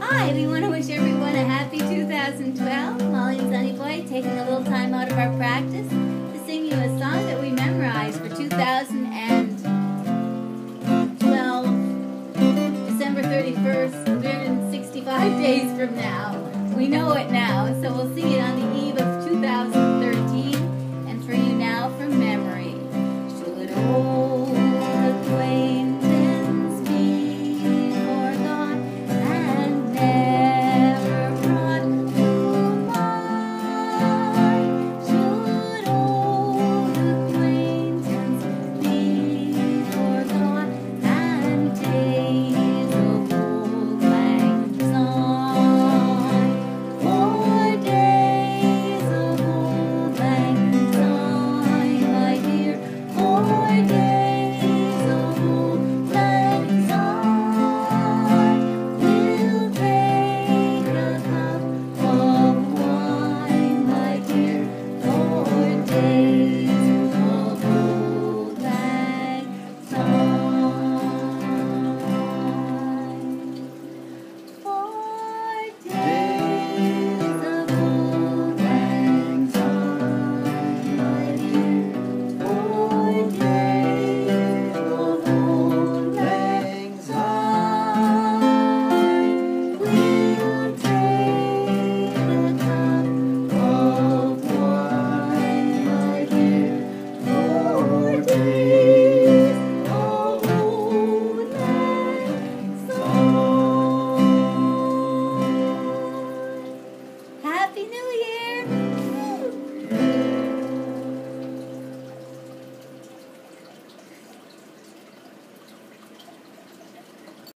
Hi, we want to wish everyone a happy 2012. Molly and Sonny Boy taking a little time out of our practice to sing you a song that we memorized for 2012, December 31st, 365 days from now. We know it now, so we'll sing it on the eve of 2012.